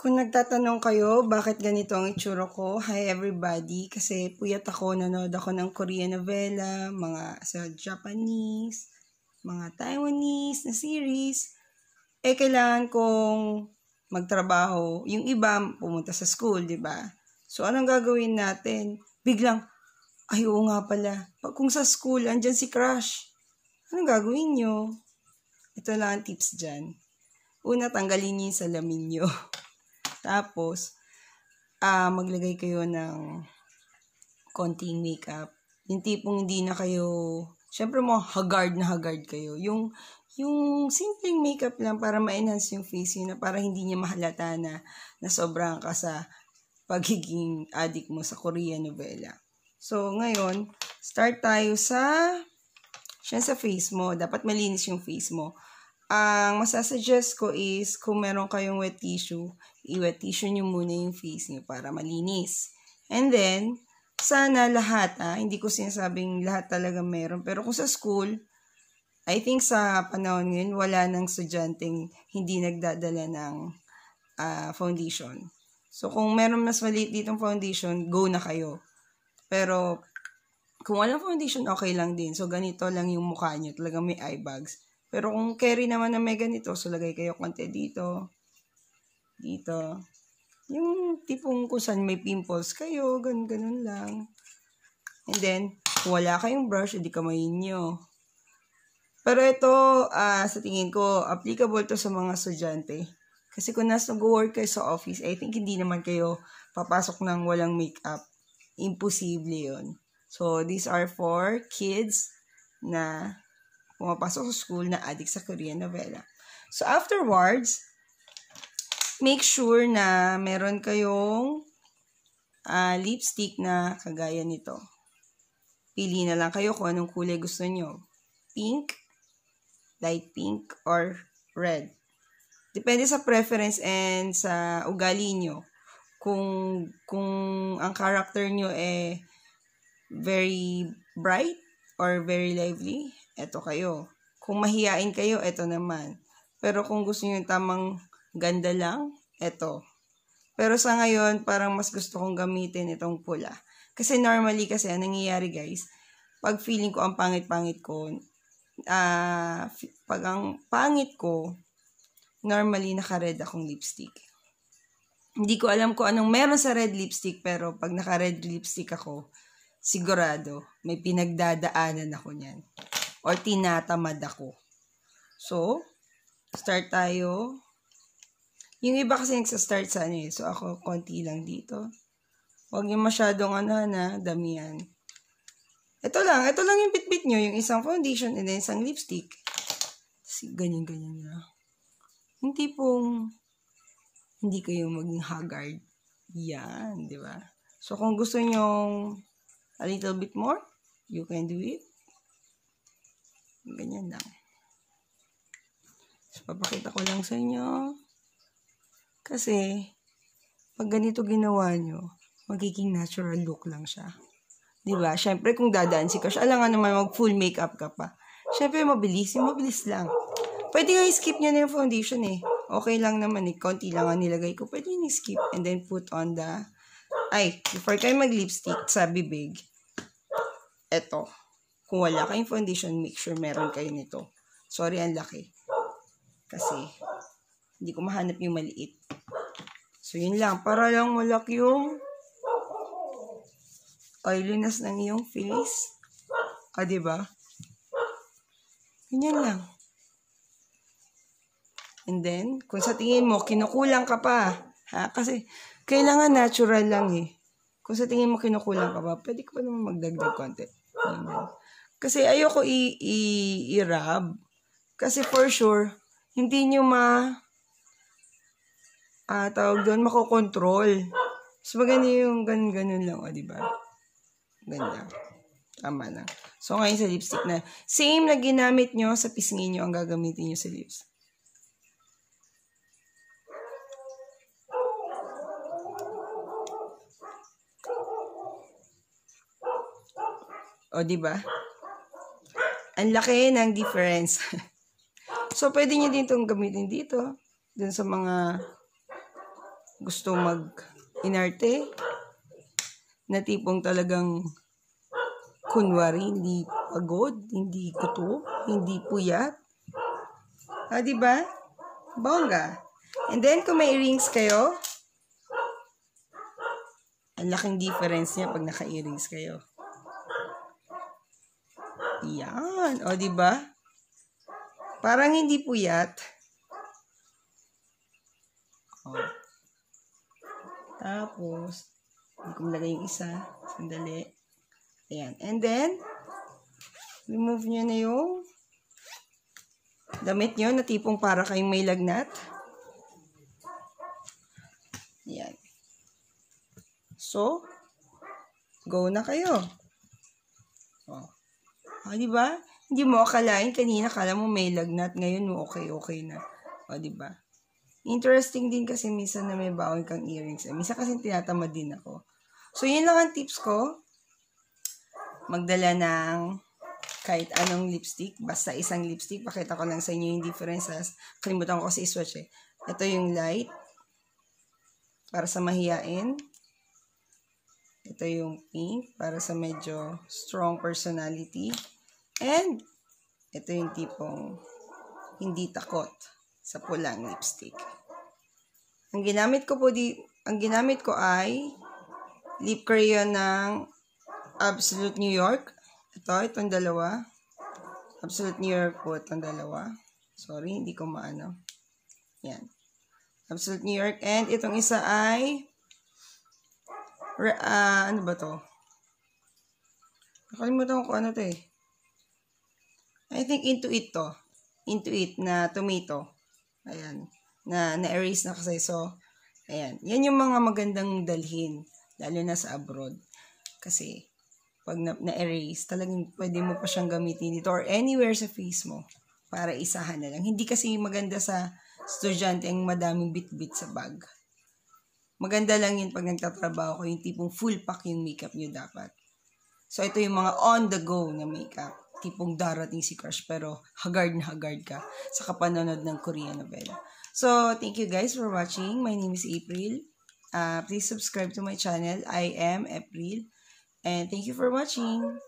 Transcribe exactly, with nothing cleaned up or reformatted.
Kung nagtatanong kayo, bakit ganito ang itsura ko? Hi everybody, kasi puyat ako, nanood ako ng Korean novela, mga sa Japanese, mga Taiwanese na series. Eh, kailangan kong magtrabaho. Yung iba, pumunta sa school, di ba? So, anong gagawin natin? Biglang, ay oo nga pala, pag kung sa school, andyan si crush. Anong gagawin nyo? Ito lang ang tips dyan. Una, tanggalin niyo yung salamin nyo. Tapos, ah maglagay kayo ng konting makeup. Yung tipong hindi na kayo, syempre mo, haggard na haggard kayo. Yung, yung simpleng makeup lang para ma-enhance yung face yun, na para hindi niya mahalata na, na sobrang ka sa pagiging addict mo sa Korean novela. So, ngayon, start tayo sa, siya sa face mo. Dapat malinis yung face mo. Ang masasuggest ko is, kung meron kayong wet tissue, i-wet tissue nyo muna yung face nyo para malinis. And then, sana lahat, ah, hindi ko sinasabing lahat talaga meron. Pero kung sa school, I think sa panahon ngayon, wala nang estudyanteng hindi nagdadala ng uh, foundation. So, kung meron mas maliit ditong foundation, go na kayo. Pero, kung walang foundation, okay lang din. So, ganito lang yung mukha nyo. Talagang may eye bags. Pero kung carry naman na may ganito, so lagay kayo konti dito, dito. Yung tipong kung saan may pimples kayo, ganun, ganun lang. And then, kung wala kayong brush, edi kamayin nyo. Pero ito, uh, sa tingin ko, applicable to sa mga estudyante. Kasi kung nasa nag-work kayo sa office, I think hindi naman kayo papasok ng walang makeup. Imposible yun. So, these are for kids na pumapasok sa school na addict sa Korean novela. So, afterwards, make sure na meron kayong uh, lipstick na kagaya nito. Pili na lang kayo kung anong kulay gusto nyo. Pink, light pink, or red. Depende sa preference and sa ugali nyo. Kung, kung ang character nyo eh very bright or very lively, eto kayo. Kung mahiyain kayo, eto naman. Pero kung gusto nyo yung tamang ganda lang, eto. Pero sa ngayon, parang mas gusto kong gamitin itong pula. Kasi normally, kasi ang nangyayari guys, pag feeling ko ang pangit-pangit ko, uh, pag ang pangit ko, normally naka-red akong lipstick. Hindi ko alam kung anong meron sa red lipstick, pero pag naka-red lipstick ako, sigurado, may pinagdadaanan ako niyan. Or tinatamad ako. So, start tayo. Yung iba kasi nagsa-start sa ano eh. So, ako, konti lang dito. Huwag yung masyadong ano na, damihan. Ito lang. Ito lang yung bit-bit nyo. Yung isang foundation and then isang lipstick. Ganyan-ganyan na. Yung tipong hindi kayo maging haggard. Yan, di ba? So, kung gusto nyong a little bit more, you can do it. Ganyan lang. So, papakita ko lang sa inyo. Kasi, pag ganito ginawa nyo, magiging natural look lang siya. Diba? Siyempre, kung dadaan si crush, alangan naman mag full makeup ka pa. Siyempre, mabilis. Yung mabilis lang. Pwede nga i-skip nyo na yung foundation eh. Okay lang naman eh. Konti lang ang nilagay ko. Pwede nyo i-skip and then put on the... Ay, before kayo mag-lipstick sa bibig, eto. Kung wala kayong foundation, make sure meron kayo nito. Sorry, ang laki. Kasi, hindi ko mahanap yung maliit. So, yun lang. Para lang malaki yung oiliness ng iyong face. Ah, diba? Ganyan lang. And then, kung sa tingin mo, kinukulang ka pa. Ha? Kasi, kailangan natural lang eh. Kung sa tingin mo kinukulang ka pa, pwede ka pa naman magdagdag konti. Amen. Kasi ayoko i-rub. Kasi for sure, hindi nyo ma, ah, tawag doon, makokontrol. So, maganda yung ganun-ganun lang, o, diba? Ganda. Tama na. So, ngayon sa lipstick na, same na ginamit nyo sa pisngi nyo ang gagamitin nyo sa lips. O, diba? Ang laki ng difference. So, pwede nyo din itong gamitin dito. Dun sa mga gusto mag-inarte, na tipong talagang kunwari, hindi pagod, hindi kuto, hindi puyat. Ah, diba? Bongga. And then, kung may earrings kayo, ang laking difference niya pag naka-earrings kayo. Yan. O, diba? Parang hindi puyat. O. Tapos, hindi ko malagay yung isa. Sandali. Ayan. And then, remove nyo na yung damit nyo na tipong para kayong may lagnat. Ayan. So, go na kayo. O. O, diba? Hindi mo akalain kanina, kala mo may lagnat. Ngayon mo okay-okay na. O, diba? Interesting din kasi minsan na may baon kang earrings. Minsan kasi tinatamad din ako. So, yun lang ang tips ko. Magdala ng kahit anong lipstick. Basta isang lipstick. Pakita ko lang sa inyo yung differences. Kalimutan ko kasi iswatch eh. Ito yung light. Para sa mahiyain. Ito yung pink. Para sa medyo strong personality. And, ito yung tipong hindi takot sa pulang lipstick. Ang ginamit ko po di, ang ginamit ko ay lip crayon ng Absolute New York. Ito, itong dalawa. Absolute New York po, itong dalawa. Sorry, hindi ko maano. Yan. Absolute New York. And itong isa ay, uh, ano ba to? Nakalimutan ko kung ano to eh. I think Into It to. Into It na tomato. Ayan. Na na-erase na kasi. So, ayan. Yan yung mga magandang dalhin. Lalo na sa abroad. Kasi, pag na-erase, talagang pwede mo pa siyang gamitin dito or anywhere sa face mo para isahan na lang. Hindi kasi maganda sa estudyante ang madaming bit-bit sa bag. Maganda lang yun pag nagtatrabaho ko, yung tipong full pack yung makeup nyo dapat. So, ito yung mga on-the-go na makeup. Tipong darating si crush pero haggard na haggard ka sa kapanonood ng Korean novela. So, thank you guys for watching. My name is April. Uh, please subscribe to my channel. I am April. And thank you for watching.